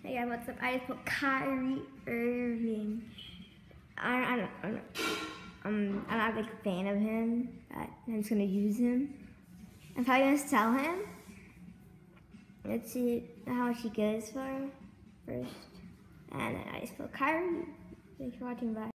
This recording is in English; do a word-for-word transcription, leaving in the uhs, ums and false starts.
Hey guys, what's up? I just put Kyrie Irving. I, I don't, I don't, um, I'm not a big fan of him, but I'm just gonna use him. I'm probably gonna sell him. Let's see how much he goes for first. And then I just put Kyrie. Thanks for watching, bye.